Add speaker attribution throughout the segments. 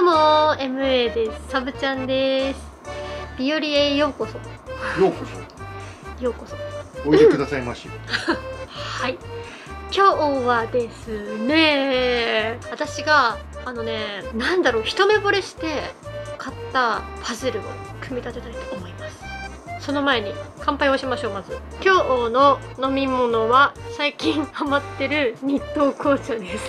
Speaker 1: も MA です。サブちゃんです。ビオリへようこそ。
Speaker 2: ようこそ。
Speaker 1: ようこそ。
Speaker 2: おいでくださいまし。
Speaker 1: はい。今日はですね、私がなんだろう、一目惚れして買ったパズルを組み立てたいと思います。その前に乾杯をしましょう。まず今日の飲み物は最近ハマってる日東紅茶です。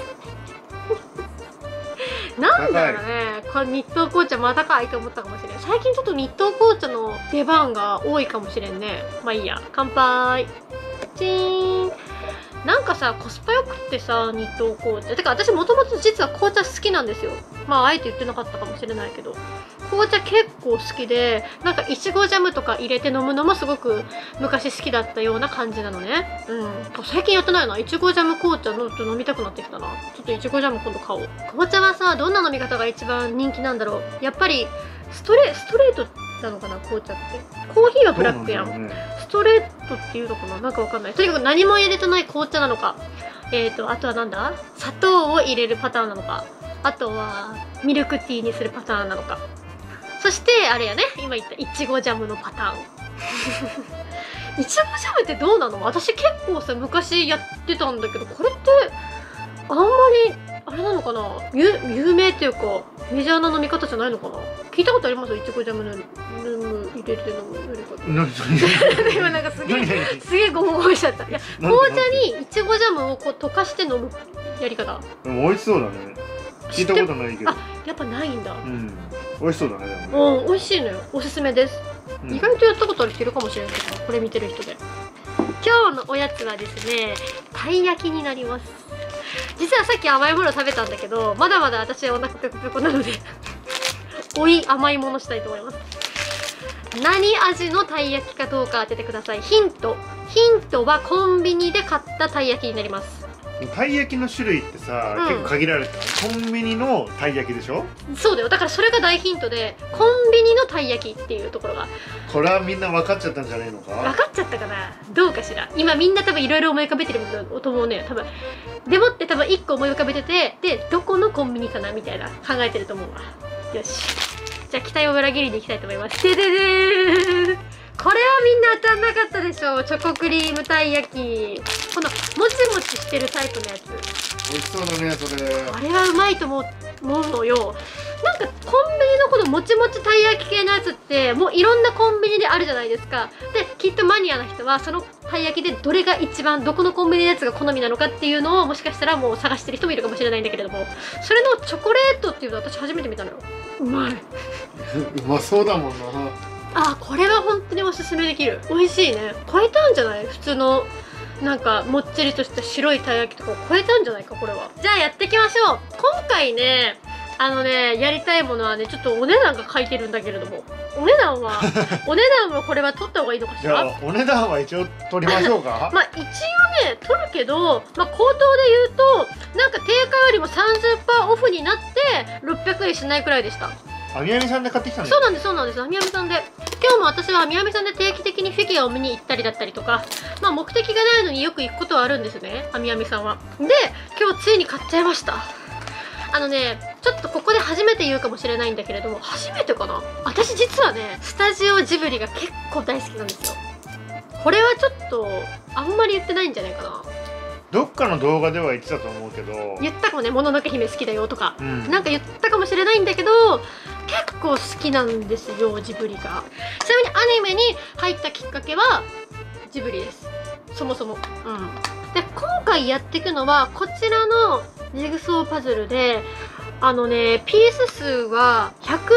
Speaker 1: なんだろうね、これ日東紅茶またかいと思ったかもしれない。最近ちょっと日東紅茶の出番が多いかもしれんね。まあいいや、乾杯。チーン。なんかさ、コスパよくってさ、日東紅茶てか、私もともと実は紅茶好きなんですよ。まああえて言ってなかったかもしれないけど、紅茶結構好きで、なんかいちごジャムとか入れて飲むのもすごく昔好きだったような感じなのね。最近やってないな。いちごジャム紅茶のちょっと飲みたくなってきたな。ちょっといちごジャム今度買おう。紅茶はさ、どんな飲み方が一番人気なんだろう。やっぱりストレートなのかな、紅茶って。コーヒーはブラックやん。ストレートっていうのかな、なんかわかんない。とにかく何も入れてない紅茶なのか、あとはなんだ、砂糖を入れるパターンなのか、あとはミルクティーにするパターンなのか、そしてあれやね、今言ったいちごジャムのパターン。いちごジャムってどうなの？私結構さ、昔やってたんだけど、これってあんまりあれなのかな、有名っていうかメジャーな飲み方じゃないのかな。聞いたことありますよ、いちごジャムの入れて飲むやり方。今なんかすげえゴモゴモしちゃった。いや、紅茶にいちごジャムをこう溶かして飲むやり方。
Speaker 2: でも美味しそうだね。聞いたことないけど。
Speaker 1: あ、やっぱないんだ。
Speaker 2: 美味しそうだね。でもね。
Speaker 1: 美味しいのよ。おすすめです。意外とやったことある人いるかもしれないけど、これ見てる人で。今日のおやつはですね、たい焼きになります。実はさっき甘いもの食べたんだけど、まだまだ私はお腹ペコペコなのでおい甘いものしたいと思います。何味のたい焼きかどうか当ててください。ヒントはコンビニで買ったたい焼きになります。
Speaker 2: たい焼きの種類ってさ、結構限られてる。コンビニのたい焼きでしょ。
Speaker 1: そうだよ。だからそれが大ヒントで、コンビニのたい焼きっていうところが。
Speaker 2: これはみんな分かっちゃったんじゃないのか。
Speaker 1: 分かっちゃったかな、どうかしら。今みんな多分いろいろ思い浮かべてると思うね。多分でもって多分1個思い浮かべてて、でどこのコンビニかなみたいな考えてると思うわ。よし、じゃあ期待を裏切りにいきたいと思います。でででー、これはみんな当たんなかったでしょ。チョコクリームたい焼き、このもちもちしてるタイプのやつ。
Speaker 2: 美味しそうだね、それ。
Speaker 1: これはうまいと思うのよ。なんかコンビニのこのもちもちたい焼き系のやつってもういろんなコンビニであるじゃないですか。できっとマニアな人はそのたい焼きでどれが一番どこのコンビニのやつが好みなのかっていうのをもしかしたらもう探してる人もいるかもしれないんだけれども、それのチョコレートっていうのは私初めて見たのよ。うまい。
Speaker 2: うまそうだもんな。
Speaker 1: あ、これは本当におすすめできる。美味しいね。超えたんじゃない？普通のなんかもっちりとした白いたい焼きとかを超えたんじゃないか、これは。じゃあやっていきましょう。今回ね、やりたいものはね、ちょっとお値段が書いてるんだけれども、お値段はこれは取った方がいいのかしら。
Speaker 2: じゃあお値段は一応取りましょうか。
Speaker 1: まあ一応ね取るけど、まあ口頭で言うとなんか定価よりも 30% オフになって600円しないくらいでした。
Speaker 2: あみやみさんで買ってきたん
Speaker 1: そうなんです、そうなんです。あみやみさんで。今日も私はあみやみさんで定期的にフィギュアを見に行ったりだったりとか、まあ目的がないのによく行くことはあるんですね、あみやみさんは。で、今日ついに買っちゃいました。ちょっとここで初めて言うかもしれないんだけれども、初めてかな、私実はね、スタジオジブリが結構大好きなんですよ。これはちょっとあんまり言ってないんじゃないかな。
Speaker 2: どっかの動画では言ってたと思うけど、
Speaker 1: 言ったかもね、もののけ姫好きだよとか、なんか言ったかもしれないんだけど、結構好きなんですよ、ジブリが。ちなみにアニメに入ったきっかけはジブリです、そもそも。で、今回やっていくのはこちらのジグソーパズルで、ピース数は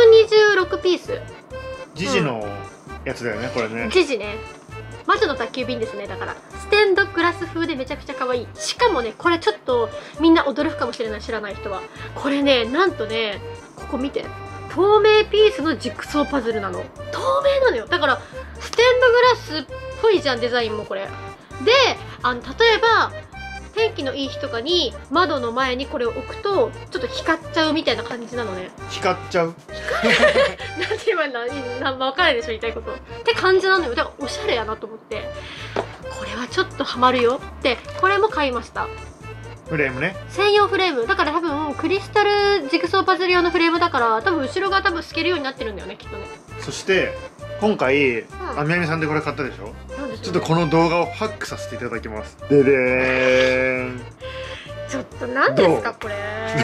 Speaker 1: 126ピース。
Speaker 2: ジジのやつだよね、これね。
Speaker 1: ジジね、魔女の宅急便ですね。だからステンドグラス風でめちゃくちゃ可愛い。しかもね、これちょっとみんな驚くかもしれない、知らない人は。これね、なんとね、ここ見て、透明ピースのジグソーパズルなの。透明なのよ。だからステンドグラスっぽいじゃん、デザインもこれで。例えば天気のいい日とかに窓の前にこれを置くとちょっと光っちゃうみたいな感じなのね。
Speaker 2: 光っちゃう
Speaker 1: なんて言えばいいの、分かるでしょ、言いたいことって感じなのよ。だからおしゃれやなと思って、これはちょっとハマるよって、これも買いました。
Speaker 2: フレームね。
Speaker 1: 専用フレームだから多分クリスタルジグソーパズル用のフレームだから多分後ろが多分透けるようになってるんだよねきっとね。
Speaker 2: そして今回あみやみさんでこれ買ったでしょ。
Speaker 1: なんでしょうね
Speaker 2: ちょっとこの動画をハックさせていただきます。ででーん。
Speaker 1: ちょっと何ですかこれ。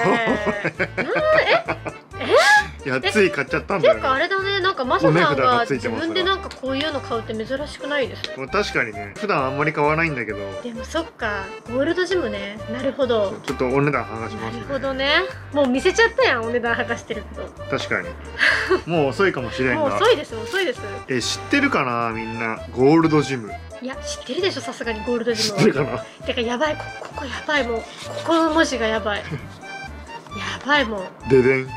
Speaker 2: いやつい買っちゃったんだよね。
Speaker 1: ていうかあれだね、なんかマサさん
Speaker 2: お値札
Speaker 1: が自
Speaker 2: がついてます
Speaker 1: 分でなんかこういうの買うって珍しくないですか。
Speaker 2: もう確かにね普段あんまり買わないんだけど、
Speaker 1: でもそっかゴールドジムね。なるほど
Speaker 2: ちょっとお値段剥がし
Speaker 1: な
Speaker 2: ますね。
Speaker 1: るほどね。もう見せちゃったやんお値段剥がしてるけど。
Speaker 2: 確かにもう遅いかもしれんが。
Speaker 1: もう遅いです遅いです。
Speaker 2: 知ってるかなみんなゴールドジム。
Speaker 1: いや知ってるでしょさすがにゴールドジ
Speaker 2: 知
Speaker 1: ムは。
Speaker 2: ってるかな。
Speaker 1: てかやばいここやばいもうここの文字がやばいやばいもう。
Speaker 2: ででん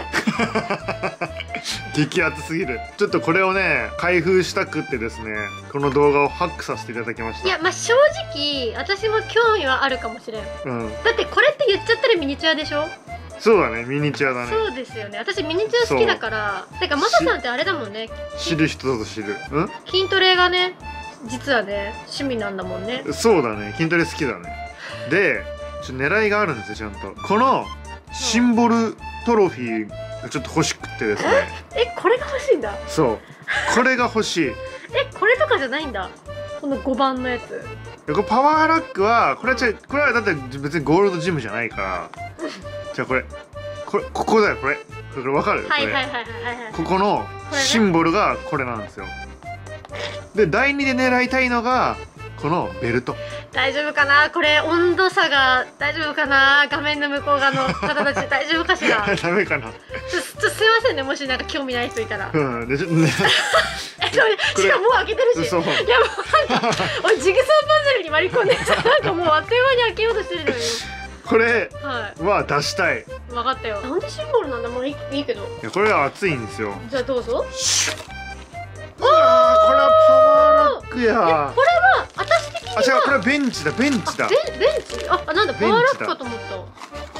Speaker 2: 激アツすぎる。ちょっとこれをね開封したくってですねこの動画をハックさせていただきました。
Speaker 1: いやまあ正直私も興味はあるかもしれん。
Speaker 2: うん
Speaker 1: だってこれって言っちゃったらミニチュアでしょ。
Speaker 2: そうだねミニチュアだね。
Speaker 1: そうですよね。私ミニチュア好きだからてかマサさんってあれだもんね。
Speaker 2: 知る人ぞ知る。
Speaker 1: 筋トレがね実はね趣味なんだもんね。
Speaker 2: そうだね筋トレ好きだね。で狙いがあるんですよちゃんと。このシンボルトロフィーがちょっと欲しくってですね。
Speaker 1: これが欲しいんだ。
Speaker 2: そうこれが欲しい。
Speaker 1: これとかじゃないんだ。この5番のやつ。
Speaker 2: これパワーラックはこれはだって別にゴールドジムじゃないからじゃあここだよこれわかる。
Speaker 1: はいはいはいはいはい。
Speaker 2: ここのシンボルがこれなんですよ。で第2で狙いたいのがこのベルト。
Speaker 1: 大丈夫かなこれ温度差が大丈夫かな。画面の向こう側の方たち大丈夫かしら。
Speaker 2: ダメかな。
Speaker 1: すいませんねもしなんか興味ない人いたら。
Speaker 2: うんでちょっとね
Speaker 1: しかももう開けてるし。
Speaker 2: そう
Speaker 1: いやもうなんかおいジグソーパズルに割り込んでさなんかもうあっという間に開けようとしてるのよ。
Speaker 2: これ
Speaker 1: はい
Speaker 2: は出したい。
Speaker 1: 分かったよ。なんでシンボルなんだ。もういいけど。
Speaker 2: いやこれは熱いんですよ。
Speaker 1: じゃあどうぞ。
Speaker 2: うわーこれはパワーラックや。
Speaker 1: これは私的には
Speaker 2: 違うこれはベンチだベンチだ。
Speaker 1: ベンチなんだパワーラックかと思った。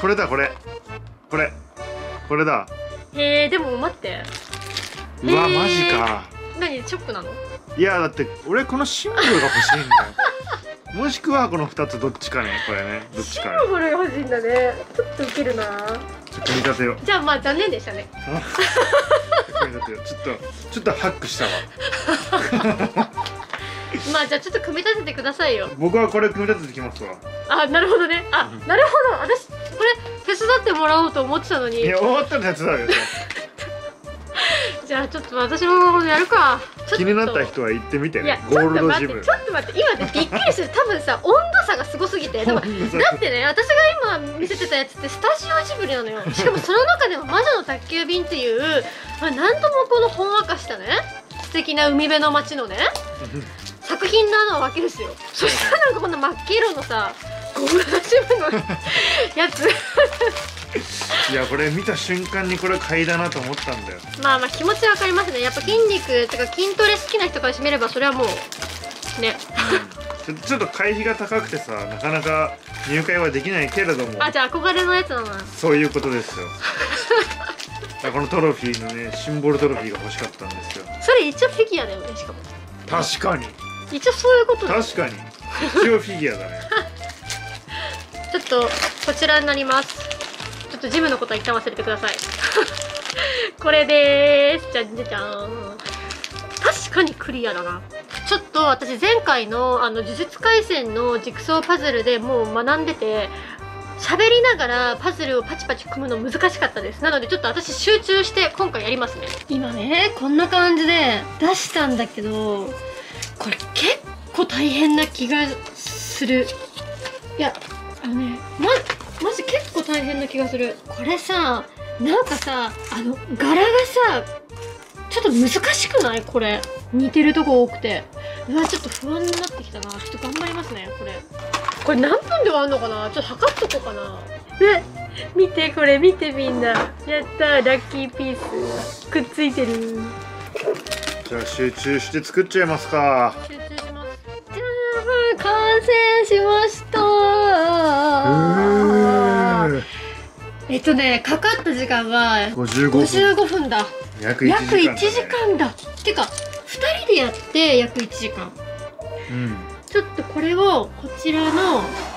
Speaker 2: これだこれだ。
Speaker 1: へえでも待って。
Speaker 2: うわマジか。
Speaker 1: 何ショックなの。
Speaker 2: いやだって俺このシンボルが欲しいんだよ。もしくはこの2つどっちかね。これねどっち
Speaker 1: シン
Speaker 2: かね。
Speaker 1: ボルが欲しいんだね。ちょっとウケるな。
Speaker 2: 組み立てよう。
Speaker 1: じゃあまあ残念でしたね。
Speaker 2: 組み立てよう。ちょっとハックしたわ。
Speaker 1: まあじゃあちょっと組み立ててくださいよ。
Speaker 2: 僕はこれ組み立ててきますわ。
Speaker 1: なるほどね。なるほど。私これ手伝ってもらおうと思ってたのに。
Speaker 2: いや終わったら手伝うよ。
Speaker 1: じゃあちょっと私もやるか。
Speaker 2: 気になった人は行ってみて
Speaker 1: いや
Speaker 2: ね。ゴールドジム。
Speaker 1: ちょっと待って今ねびっくりする。多分さ温度差がすごすぎて。だってね私が今見せてたやつってスタジオジブリなのよ。しかもその中でも魔女の宅急便っていう何ともこのほんわかしたね素敵な海辺の街のね作品なわけですよ。そしたらなんかこんな真っ黄色のさゴールドジムのやつ
Speaker 2: いやこれ見た瞬間にこれ買いだなと思ったんだよ。
Speaker 1: まあ気持ちわかりますね。やっぱ筋肉とか筋トレ好きな人からしてみればそれはもうね
Speaker 2: ちょっと会費が高くてさなかなか入会はできないけれども。
Speaker 1: じゃあ憧れのやつだな。
Speaker 2: そういうことですよ。このトロフィーのねシンボルトロフィーが欲しかったんですよ。
Speaker 1: それ一応フィギュアだよね。しかも
Speaker 2: 確かに
Speaker 1: 一応そういうことだよ。
Speaker 2: 確かに一応フィギュアだね。
Speaker 1: ちょっとこちらになります。ちょっとジムのことは一旦忘れてください。これでーす。じゃんじゃじゃーん。確かにクリアだな。ちょっと私前回の呪術廻戦のジグソーパズルでもう学んでて喋りながらパズルをパチパチ組むの難しかったです。なのでちょっと私集中して今回やりますね。今ねこんな感じで出したんだけどこれ結構大変な気がする。いやマジ結構大変な気がする。これさなんかさ柄がさちょっと難しくない？これ似てるとこ多くてちょっと不安になってきたな。ちょっと頑張りますね。これ何分で終わるのかな。ちょっと測っとこうかな。見てこれ見てみんな。やったーラッキーピースくっついてる。
Speaker 2: じゃあ集中して作っちゃいますか。
Speaker 1: 集中します。じゃーん完成しましたー。かかった時間は55分だ。
Speaker 2: 約1
Speaker 1: 時間だ。てか2人でやって約1時間。ちょっとこれをこちらの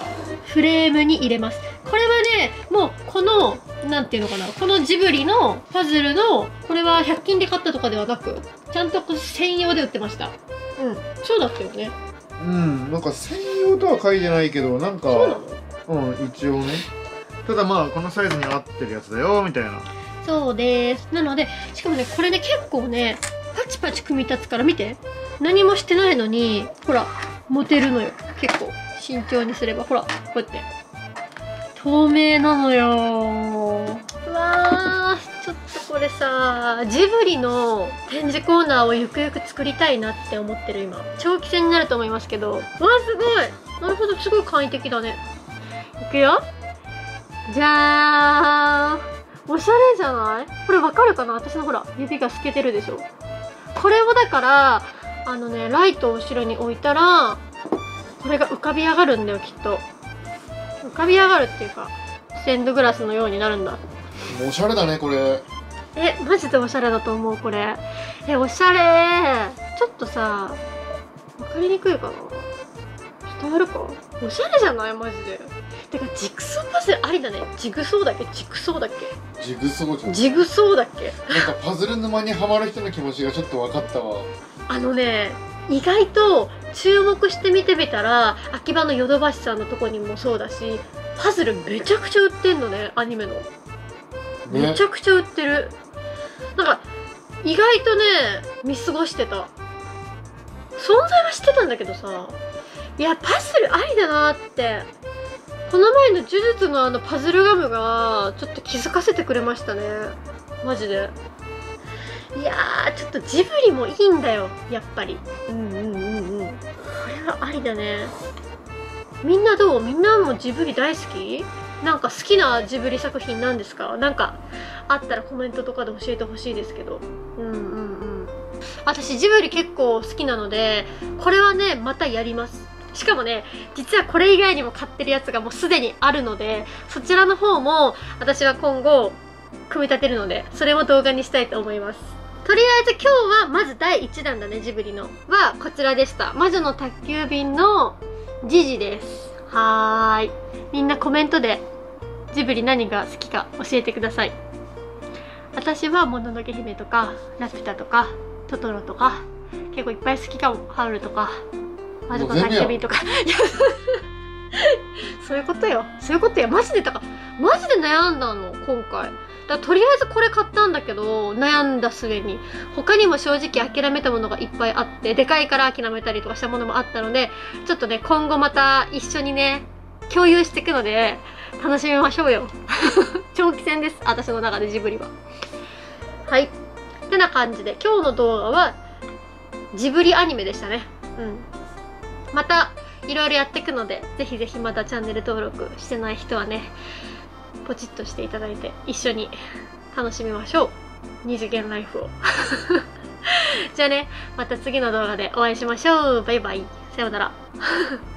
Speaker 1: フレームに入れます。これはね、もうこのなんていうのかな、このジブリのパズルのこれは100均で買ったとかではなく、ちゃんと専用で売ってました。そうだったよね。
Speaker 2: なんか専用とは書いてないけど、なんか
Speaker 1: そうなの？
Speaker 2: 一応ね。ただまあこのサイズに合ってるやつだよみたいな。
Speaker 1: そうです。なので、しかもね、これね、結構ね、パチパチ組み立つから見て。何もしてないのに、ほら、持てるのよ。結構、慎重にすれば。ほら、こうやって。透明なのよ。うわー、ちょっとこれさ、ジブリの展示コーナーをゆくゆく作りたいなって思ってる今。長期戦になると思いますけど。わー、すごい。なるほど、すごい簡易的だね。いくよ。じゃーん。おしゃれじゃない？これわかるかな？私のほら、指が透けてるでしょ。これをだから、ライトを後ろに置いたら、これが浮かび上がるんだよ、きっと。浮かび上がるっていうか、ステンドグラスのようになるんだ。
Speaker 2: おしゃれだね、これ。
Speaker 1: マジでおしゃれだと思う、これ。おしゃれ。ちょっとさ、わかりにくいかな？伝わるか？おしゃれじゃない？マジで。てか、ジグソーパズルありだね。ジグソーだっけ？ジグソーだっけ？
Speaker 2: ジグソーじゃん。
Speaker 1: ジグソーだっけ？
Speaker 2: なんかパズル沼にハマる人の気持ちがちょっと分かったわ。
Speaker 1: 意外と注目して見てみたら、秋葉のヨドバシさんのとこにもそうだし、パズルめちゃくちゃ売ってんのね、アニメの。めちゃくちゃ売ってる。なんか、意外とね、見過ごしてた。存在は知ってたんだけどさ、いや、パズルありだなって。この前の呪術のパズルガムがちょっと気づかせてくれましたね。マジで。いやー、ちょっとジブリもいいんだよ、やっぱり。これはありだね。みんなどう？みんなもジブリ大好き？なんか好きなジブリ作品なんですか？なんかあったらコメントとかで教えてほしいですけど。私ジブリ結構好きなので、これはね、またやります。しかもね、実はこれ以外にも買ってるやつがもうすでにあるので、そちらの方も私は今後組み立てるので、それも動画にしたいと思います。とりあえず今日はまず第1弾だね、ジブリのはこちらでした。魔女の宅急便のジジです。はーい。みんなコメントでジブリ何が好きか教えてください。私はもののけ姫とかラピュタとかトトロとか結構いっぱい好きかも。ハウルとか魔女の宅急便とかそういうことよ、そういうことよ。マジで悩んだの今回。だからとりあえずこれ買ったんだけど、悩んだ末に他にも正直諦めたものがいっぱいあって、でかいから諦めたりとかしたものもあったので、ちょっとね、今後また一緒にね共有していくので楽しみましょうよ長期戦です、私の中でジブリは。はい、ってな感じで今日の動画はジブリアニメでしたね。またいろいろやっていくので、ぜひぜひまだチャンネル登録してない人はね、ポチッとしていただいて一緒に楽しみましょう、二次元ライフをじゃあね、また次の動画でお会いしましょう。バイバイ、さようなら